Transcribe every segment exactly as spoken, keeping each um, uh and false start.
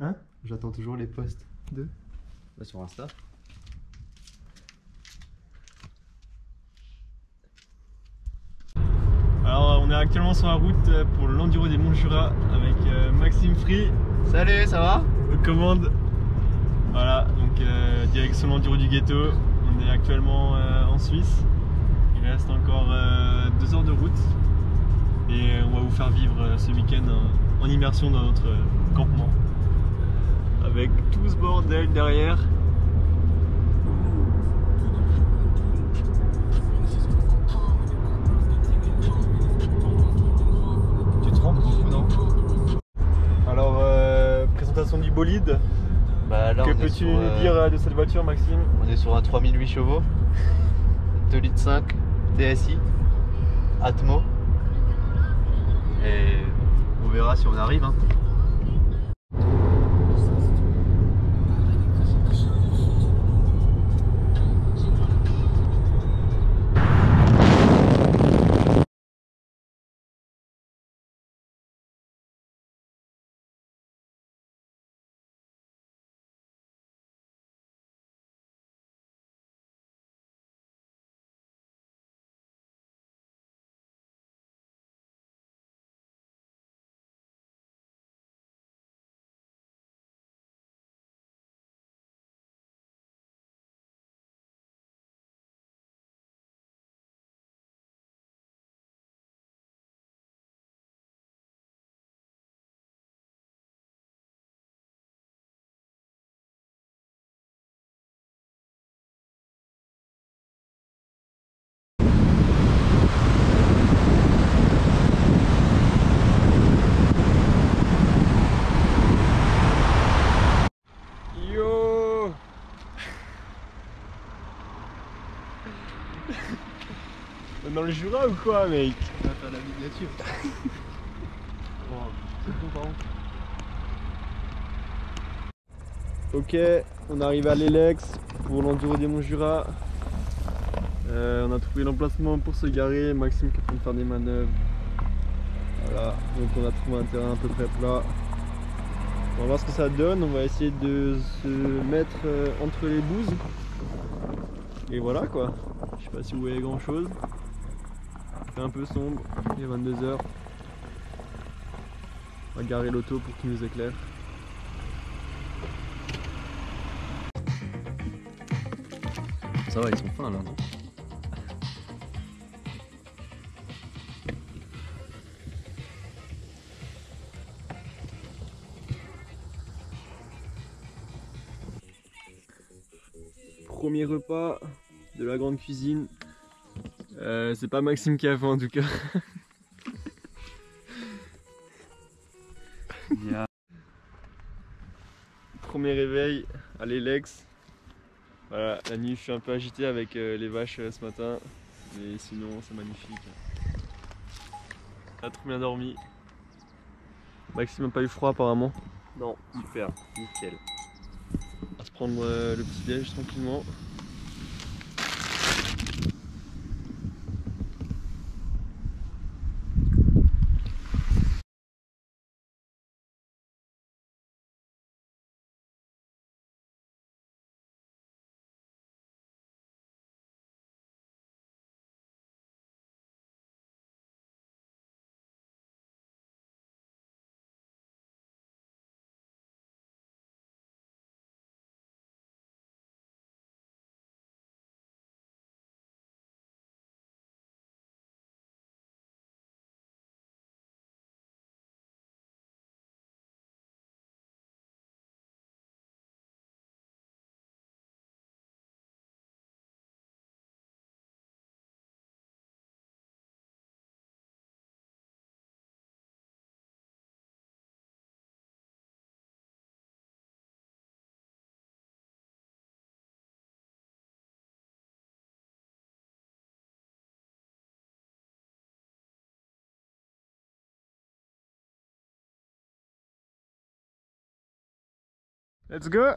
Hein? J'attends toujours les posts. De? Bah, sur Insta. Alors on est actuellement sur la route pour l'Enduro des Monts Jura avec euh, Maxime Free. Salut, ça va? Aux commandes. Voilà, donc euh, direction l'Enduro du Ghetto. On est actuellement euh, en Suisse. Il reste encore euh, deux heures de route. Et on va vous faire vivre euh, ce week-end en, en immersion dans notre euh, campement. Avec tout ce bordel derrière. Tu te rends ou non? Alors, euh, présentation du bolide. Bah là, que on est peux-tu sur, nous euh, dire de cette voiture, Maxime? On est sur un trois mille huit chevaux, deux litres cinq, T S I, Atmo. Et on verra si on arrive. Hein. Yo. Dans le Jura ou quoi, mec? On va faire la miniature. Bon, c'est bon, par contre. Ok, on arrive à l'Elex pour l'Enduro des Monts Jura. Euh, on a trouvé l'emplacement pour se garer. Maxime qui est en train de faire des manœuvres. Voilà, donc on a trouvé un terrain à peu près plat. On va voir ce que ça donne. On va essayer de se mettre euh, entre les bouses. Et voilà quoi. Je sais pas si vous voyez grand chose. Il fait un peu sombre. Il est vingt-deux heures. On va garer l'auto pour qu'il nous éclaire. Ça va, ils sont fins là, non? Premier repas de la grande cuisine. Euh, c'est pas Maxime qui a fait en tout cas. Yeah. Premier réveil à l'Elex. Voilà, la nuit je suis un peu agité avec euh, les vaches euh, ce matin. Mais sinon c'est magnifique. On a trop bien dormi. Maxime n'a pas eu froid apparemment. Non, super, nickel. On va se prendre euh, le petit déj tranquillement. Let's go!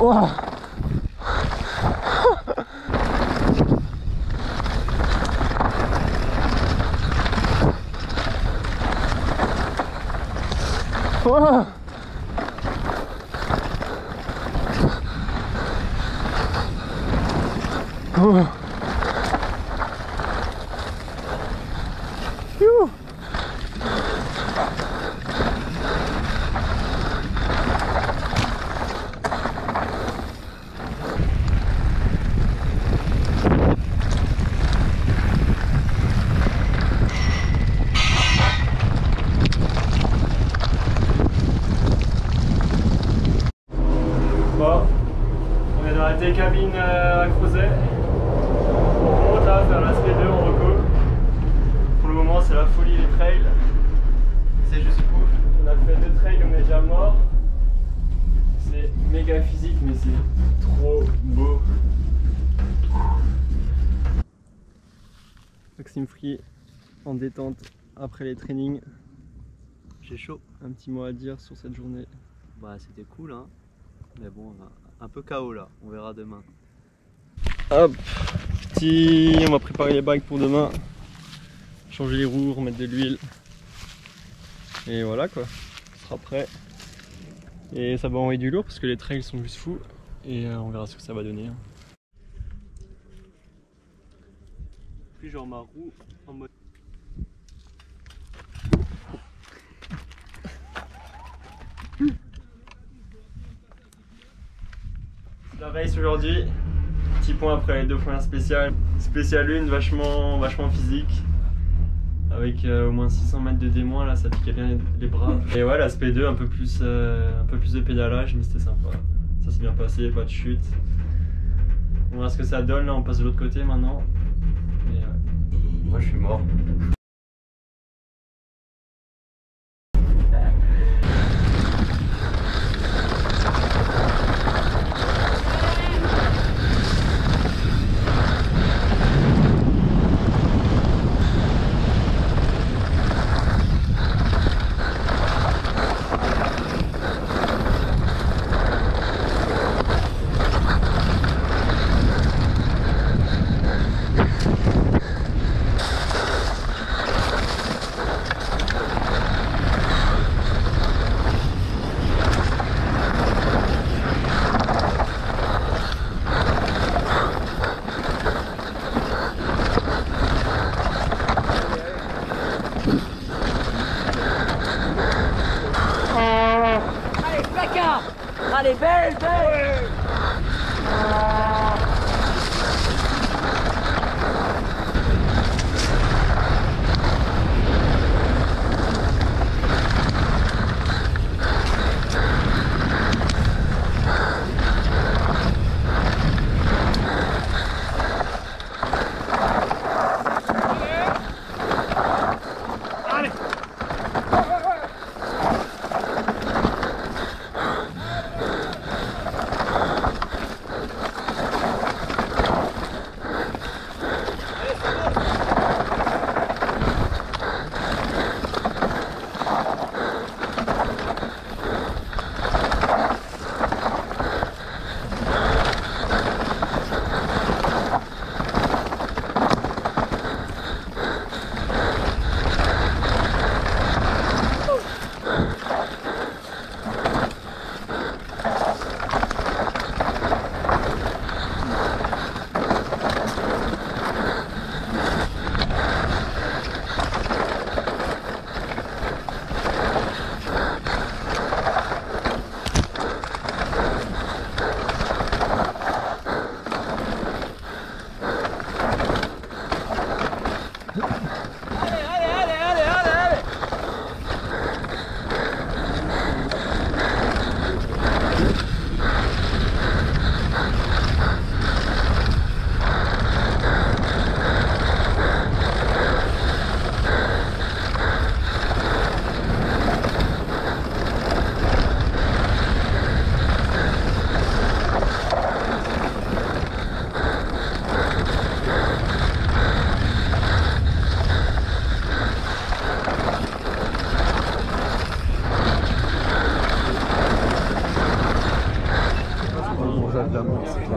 Wow. Wow. Oh. Phew. Bon, on est dans la télécabine euh, à Crozet. On monte là vers la S P deux en reco. Pour le moment, c'est la folie les trails. C'est juste fou. On a fait deux trails, on est déjà mort. C'est méga physique, mais c'est trop beau. Maxime Free en détente après les trainings. J'ai chaud. Un petit mot à dire sur cette journée? Bah c'était cool hein. Mais bon, un peu K O là, on verra demain. Hop, petit, on va préparer les bagues pour demain. Changer les roues, remettre de l'huile. Et voilà quoi, ce sera prêt. Et ça va envoyer du lourd parce que les trails sont juste fous. Et euh, on verra ce que ça va donner. Puis genre ma roue en mode... La race aujourd'hui, petit point après les deux premières spéciales. Spéciale une, vachement, vachement physique. Avec euh, au moins six cents mètres de D-, là ça piquait bien les, les bras. Et ouais, la S P deux, un peu plus, euh, un peu plus de pédalage, mais c'était sympa. Ça s'est bien passé, pas de chute. On verra ce que ça donne, là on passe de l'autre côté maintenant. Et ouais. Moi je suis mort.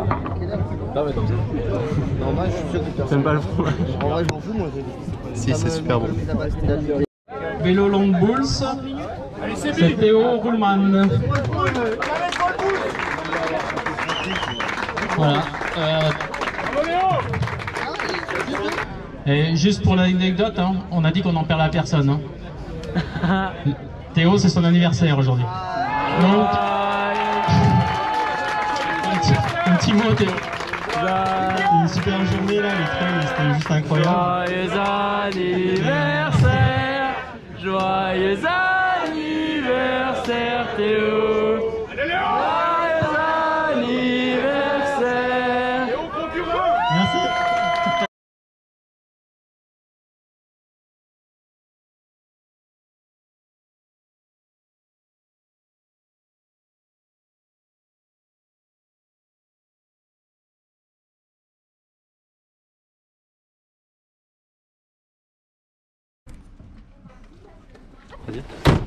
Non mais normal, je suis sûr que personne. T'aimes pas le fromage? En vrai, je m'en fous moi. Si, c'est super bon. Vélo Long Bulls, c'est Théo Ruhlmann. Voilà. Euh, Et juste pour l'anecdote, hein, on a dit qu'on n'en perd à personne. Hein. Théo, c'est son anniversaire aujourd'hui. Donc, un petit, un petit mot, Théo. Une super journée là, les trails, c'était juste incroyable. Joyeux anniversaire, joyeux anniversaire Théo. Joyeux anniversaire. Merci. Vas-y.